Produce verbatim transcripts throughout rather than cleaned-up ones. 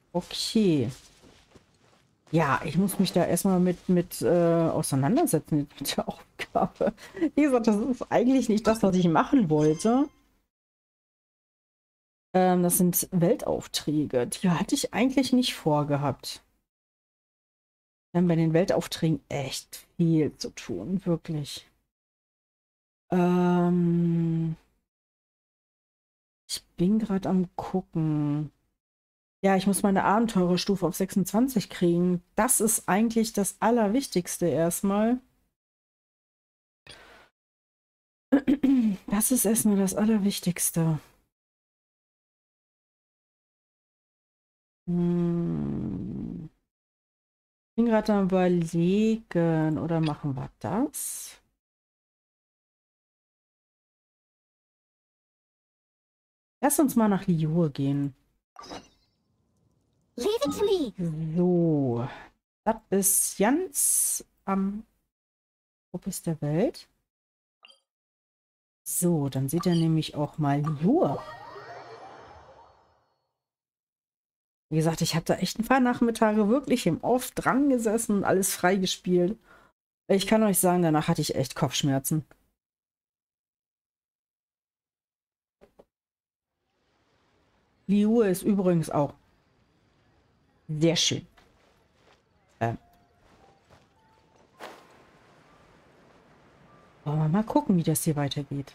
Okay. Ja, ich muss mich da erstmal mit, mit äh, auseinandersetzen mit der Aufgabe. Wie gesagt, das ist eigentlich nicht das, was ich machen wollte. Ähm, das sind Weltaufträge. Die hatte ich eigentlich nicht vorgehabt. Wir haben bei den Weltaufträgen echt viel zu tun, wirklich. Ähm, ich bin gerade am gucken. Ja, ich muss meine Abenteurerstufe auf sechsundzwanzig kriegen. Das ist eigentlich das Allerwichtigste erstmal. Das ist erstmal das Allerwichtigste. Hm. Ich bin gerade am Überlegen, oder machen wir das? Lass uns mal nach Liyue gehen. Leave it to me. So, das ist ganz am Opus der Welt. So, dann sieht er nämlich auch mal Liyue. Wie gesagt, ich habe da echt ein paar Nachmittage wirklich im Off dran gesessen und alles freigespielt. Ich kann euch sagen, danach hatte ich echt Kopfschmerzen. Liyue ist übrigens auch sehr schön. Ähm. Wollen wir mal gucken, wie das hier weitergeht.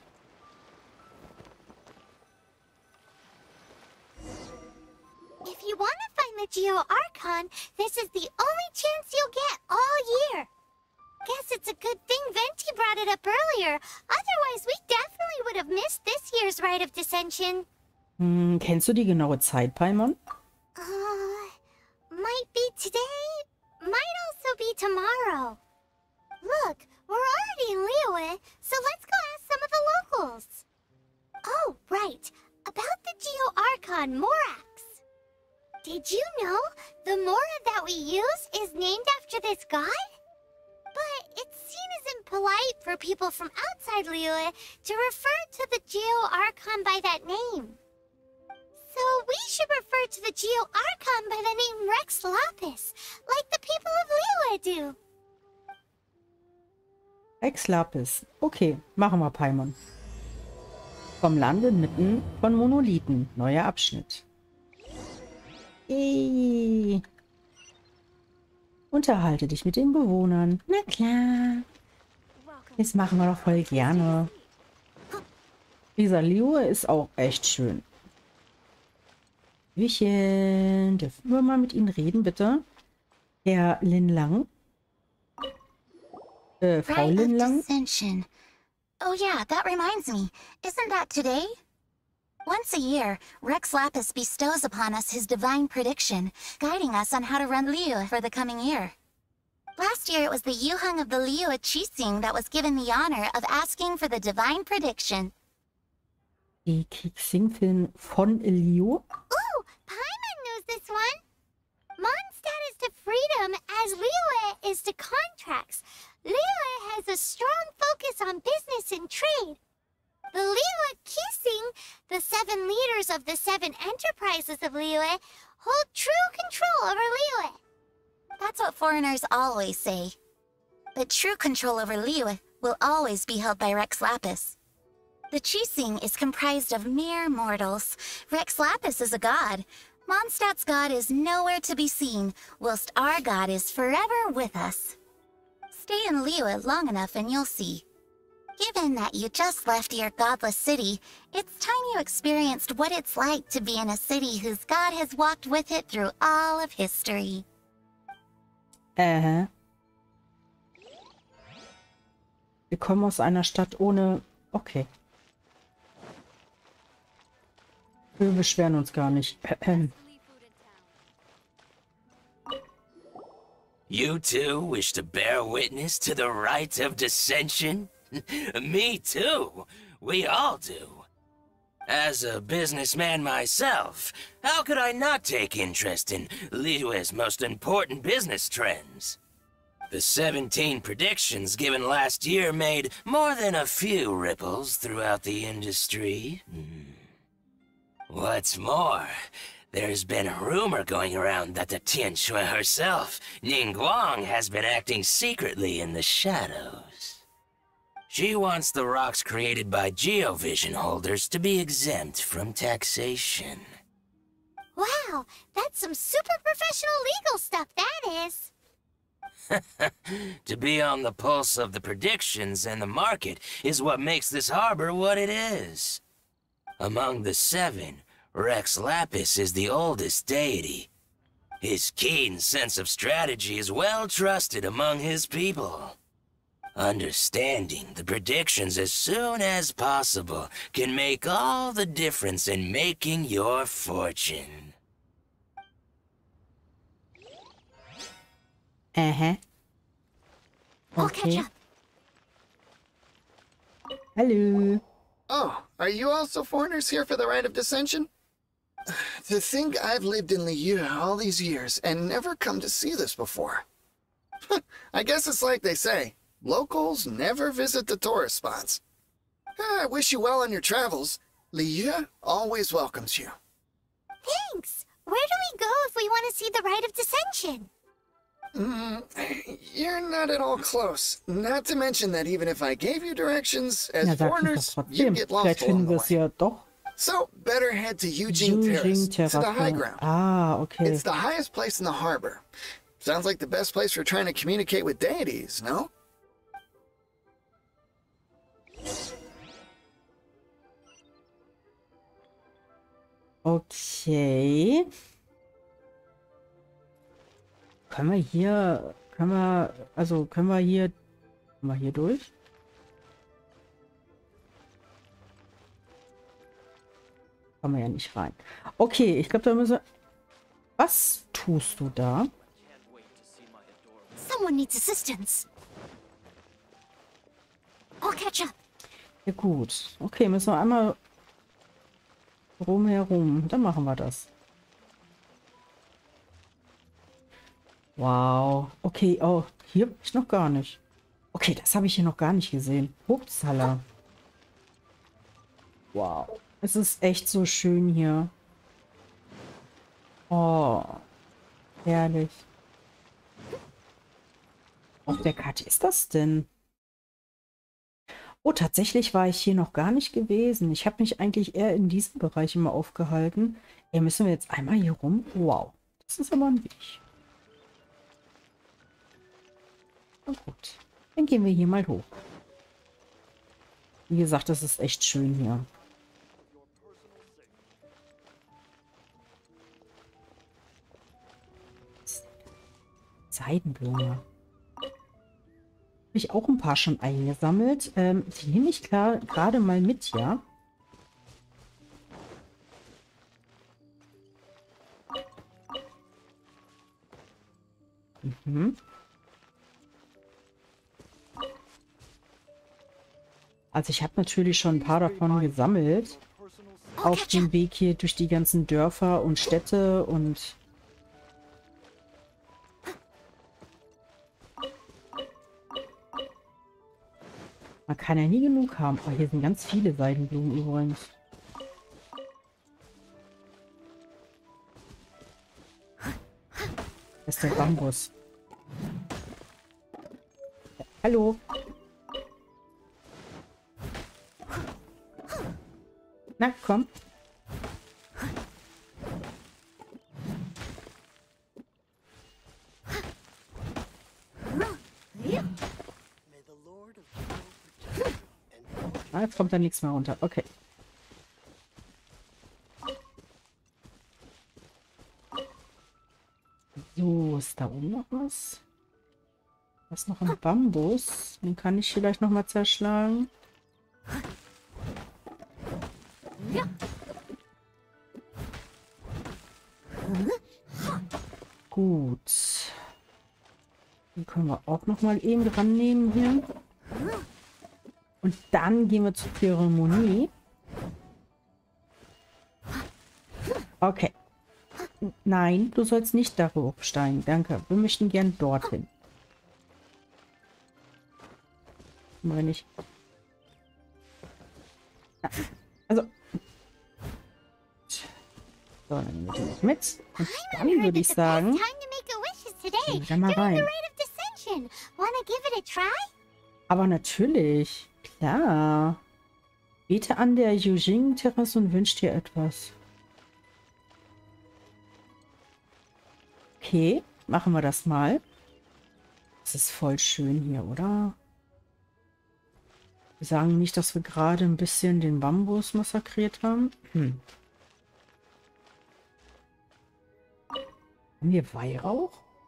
If you want to find the Geo Archon, this is the only chance you'll get all year. Guess it's a good thing Venti brought it up earlier. Otherwise, we definitely would have missed this year's Rite of Dissension. Hm, kennst du die genaue Zeit, Paimon? Uh, might be today, might also be tomorrow. Look, we're already in Liyue, so let's go ask some of the locals. Oh, right. About the Geo Archon Morax. Did you know the Mora that we use is named after this god? But it's seen as impolite for people from outside Liyue to refer to the Geo Archon by that name. So we should refer to the Geo Archon by the name Rex Lapis, like the people of Liyue do. Rex Lapis. Okay, machen wir, Paimon. Vom Lande mitten von Monolithen. Neuer Abschnitt. Eee. Unterhalte dich mit den Bewohnern. Na klar. Das machen wir doch voll gerne. Dieser Liyue ist auch echt schön. Hüchen, dürfen wir mal mit Ihnen reden, bitte? Herr Lin Lang. Äh, Frau Rite Lin of Lang. Dissension. Oh yeah, that reminds me. Isn't that today? Once a year, Rex Lapis bestows upon us his divine prediction, guiding us on how to run Liyue for the coming year. Last year it was the Yuheng of the Liyue Qixing that was given the honor of asking for the divine prediction. Die Kriegsing-Film von Liyue. Ooh, Paimon knows this one. Mondstadt is to freedom as Liyue is to contracts. Liyue has a strong focus on business and trade. The Liyue Qixing, the seven leaders of the seven enterprises of Liyue, hold true control over Liyue. That's what foreigners always say. But true control over Liyue will always be held by Rex Lapis. The Qixing is comprised of mere mortals. Rex Lapis is a god. Mondstadt's god is nowhere to be seen, whilst our god is forever with us. Stay in Liyue long enough and you'll see. Given that you just left your godless city, it's time you experienced what it's like to be in a city whose god has walked with it through all of history. Äh. Wir kommen aus einer Stadt ohne... Okay. Wir beschweren uns gar nicht. You too wish to bear witness to the rite of dissension? Me too. We all do. As a businessman myself, how could I not take interest in Liyue's most important business trends? The seventeen predictions given last year made more than a few ripples throughout the industry. Hmm. What's more, There's been a rumor going around that the Tianshui herself, Ningguang, has been acting secretly in the shadows. She wants the rocks created by Geovision holders to be exempt from taxation. Wow, that's some super professional legal stuff, that is. To be on the pulse of the predictions and the market is what makes this harbor what it is. Among the seven, Rex Lapis is the oldest deity. His keen sense of strategy is well trusted among his people. Understanding the predictions as soon as possible can make all the difference in making your fortune. Aha. I'll catch Okay. up. Hallo. Oh, are you also foreigners here for the Rite of Dissension? To think I've lived in Liyue all these years and never come to see this before. I guess it's like they say, locals never visit the tourist spots. I wish you well on your travels. Liyue always welcomes you. Thanks. Where do we go if we want to see the Rite of Dissension? Mm, you're not at all close. Not to mention that even if I gave you directions, as Ja, sag ich doch foreigners, trotzdem. you'd get Vielleicht lost along finden the wir es way. ja doch. So, better head to Eugene Terrace, Eugene to the high Terrace. ground. Ah, okay. It's the highest place in the harbor. Sounds like the best place for trying to communicate with deities, no? Okay. Können wir hier, können wir, also können wir hier, können wir hier durch? Kommen wir ja nicht rein. Okay, ich glaube, da müssen wir... Was tust du da? Someone needs assistance. I'll catch up. Ja gut. Okay, müssen wir einmal rumherum. Dann machen wir das. Wow. Okay, oh, hier bin ich noch gar nicht. Okay, das habe ich hier noch gar nicht gesehen. Upsala. Wow. Es ist echt so schön hier. Oh. Herrlich. Auf der Karte ist das denn? Oh, tatsächlich war ich hier noch gar nicht gewesen. Ich habe mich eigentlich eher in diesem Bereich immer aufgehalten. Ey, müssen wir jetzt einmal hier rum? Wow. Das ist aber ein Weg. Na gut. Dann gehen wir hier mal hoch. Wie gesagt, das ist echt schön hier. Seidenblume. Habe ich auch ein paar schon eingesammelt. Ähm, die nehme ich klar gerade mal mit, ja. Mhm. Also ich habe natürlich schon ein paar davon gesammelt. Auf dem Weg hier durch die ganzen Dörfer und Städte und... Man kann ja nie genug haben. Oh, hier sind ganz viele Seidenblumen übrigens. Das ist der Bambus. Ja, hallo. Na, komm. Ah, jetzt kommt da nichts mehr runter. Okay. So, ist da oben noch was? Da ist noch ein Bambus. Den kann ich vielleicht noch mal zerschlagen. Gut. Den können wir auch noch mal eben dran nehmen hier. Und dann gehen wir zur Zeremonie. Okay. Nein, du sollst nicht darauf steigen. Danke. Wir möchten gern dorthin. Wenn ich... Also... So, dann nehmen wir die noch mit. Und Paimon dann heard würde that ich the best sagen, time to make a wish is today gehen wir da mal during rein. the Rite of Descension. Wanna give it a try? Aber natürlich, klar. Bete an der Yujing-Terrasse und wünsch dir etwas. Okay, machen wir das mal. Das ist voll schön hier, oder? Wir sagen nicht, dass wir gerade ein bisschen den Bambus massakriert haben. Hm. Haben wir Weihrauch?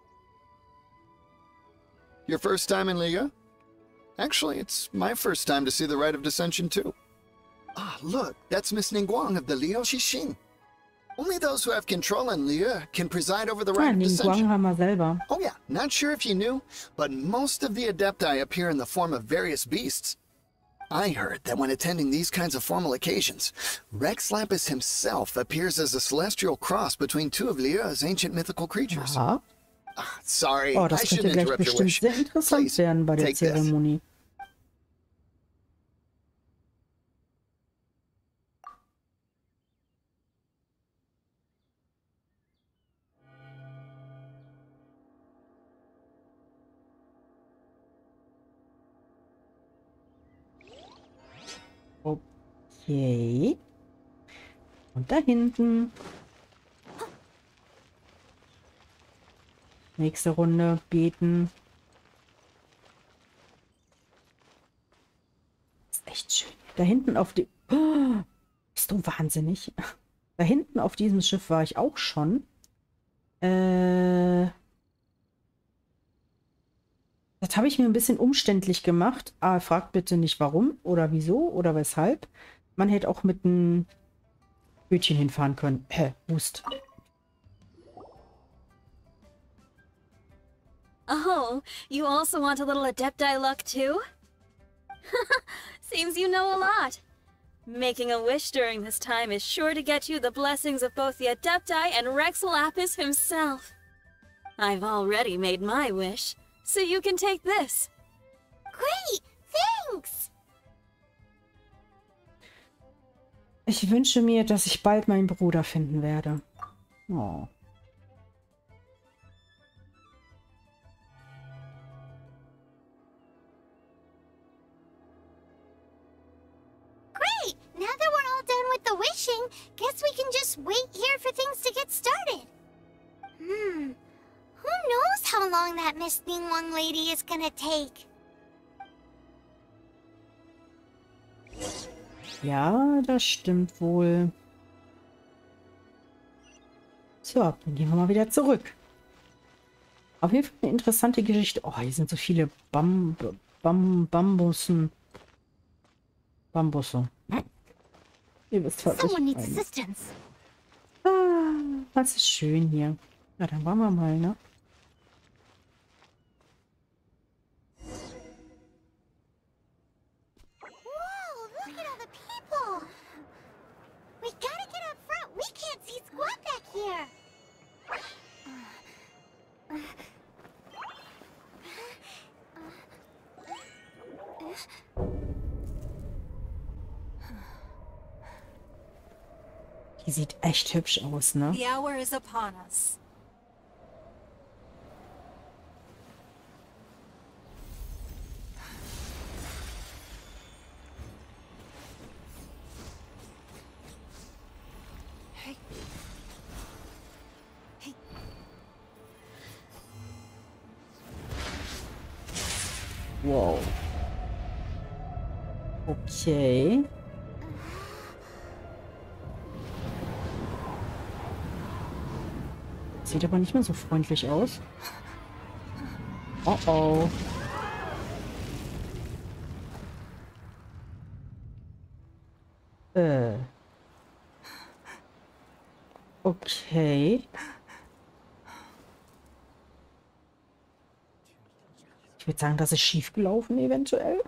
Your first time in Liga? Actually, it's my first time to see the Rite of Descension, too. Ah, look, that's Miss Ningguang of the Liu Xixing. Only those who have control in Liu can preside over the Ah, Rite of Ningguang Descension. haben wir selber. Oh yeah, not sure if you knew, but most of the Adepti appear in the form of various beasts. I heard that when attending these kinds of formal occasions, Rex Lapis himself appears as a celestial cross between two of Liu's ancient mythical creatures. Aha. Ah, sorry, Oh, I das könnte shouldn't gleich interrupt your bestimmt wish. sehr interessant Please, werden bei der take this. Zeremonie. Okay. Und da hinten. Nächste Runde beten. Das ist echt schön. Da hinten auf die... Oh, bist du wahnsinnig? Da hinten auf diesem Schiff war ich auch schon. Äh... Das habe ich mir ein bisschen umständlich gemacht. Aber fragt bitte nicht warum oder wieso oder weshalb. Man hätte auch mit einem Bötchen hinfahren können. Hä, Hust. Oh, you also want a little Adepti luck too? Seems you know a lot. Making a wish during this time is sure to get you the blessings of both the Adepti and Rex Lapis himself. I've already made my wish, so you can take this. Great! Thanks! Ich wünsche mir, dass ich bald meinen Bruder finden werde. Oh. Great! Now that we're all done with the wishing, guess we can just wait here for things to get started. Hmm. Who knows how long that Miss Ningguang lady is gonna take? Ja, das stimmt wohl. So, dann gehen wir mal wieder zurück. Auf jeden Fall eine interessante Geschichte. Oh, hier sind so viele Bam Bam Bambussen. Bambusse. Ihr wisst, was Someone ich needs meine. assistance. Ah, das ist schön hier. Na, dann wollen wir mal, ne? Whoa, look at all the people! We gotta get up front. We can't see squat back here. Die sieht echt hübsch aus, ne? The hour is upon us. Wow. Okay. Sieht aber nicht mehr so freundlich aus. Oh oh. Äh. Okay. Ich würde sagen, das ist schief gelaufen eventuell.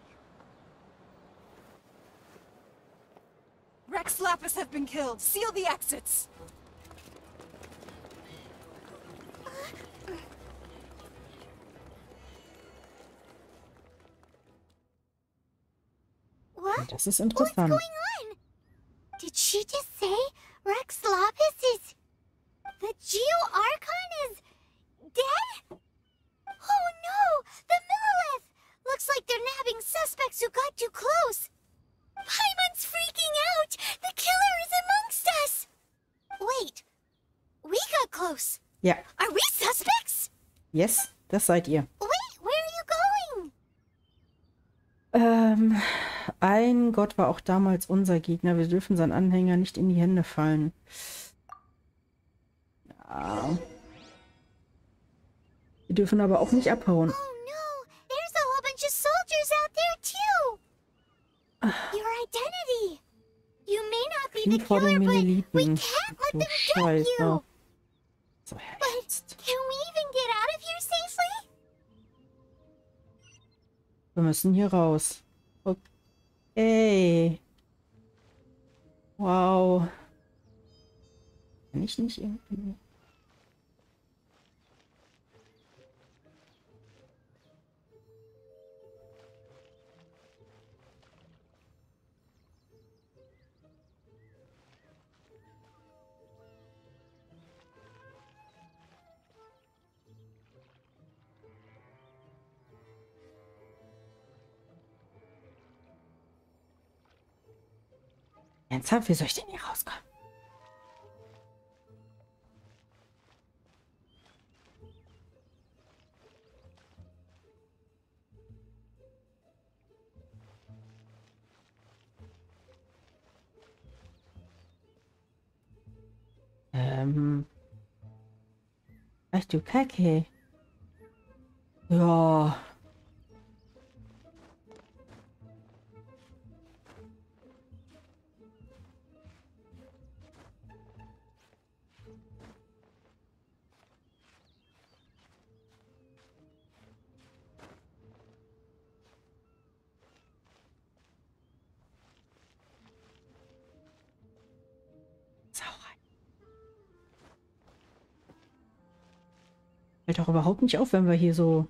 Rex Lapis have been killed. Seal the exits. What? Das ist What's interessant. going on? Did she just say Rex Lapis is Geo Archon is dead? Oh no! The Millelith! Looks like they're nabbing suspects who got too close. Paimon's freaking out! The killer is amongst us! Wait, we got close. Ja. Are we suspects? Yes, das seid ihr. Wait, where are you going? Ähm, ein Gott war auch damals unser Gegner. Wir dürfen seinen Anhänger nicht in die Hände fallen. Ja. Wir dürfen aber auch nicht abhauen. Oh no, there's a whole bunch of soldiers out there too. Your identity. You may not be the Knie vor killer, den but we Meneliten. can't let Du them get Scheiße. you. So, But jetzt. can we even get out of here safely? Wir müssen hier raus. Okay. Wow. Kann ich nicht irgendwie... Ernsthaft? Wie soll ich denn hier rauskommen? Ähm. Ach du Kacke. Ja. Fällt doch überhaupt nicht auf, wenn wir hier so...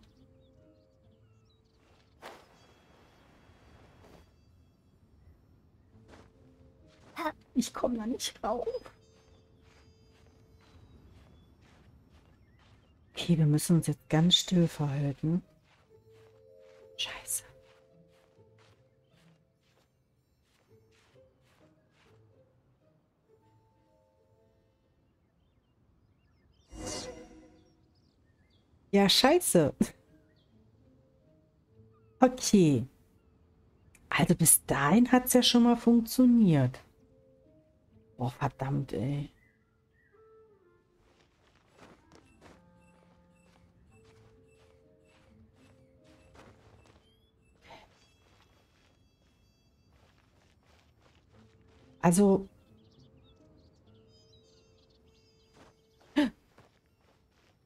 Ich komme da nicht rauf. Okay, wir müssen uns jetzt ganz still verhalten. Scheiße. Ja, scheiße. Okay. Also bis dahin hat es ja schon mal funktioniert. Oh, verdammt, ey. Also...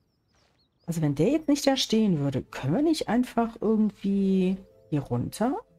Also wenn der jetzt nicht da stehen würde, können wir nicht einfach irgendwie hier runter?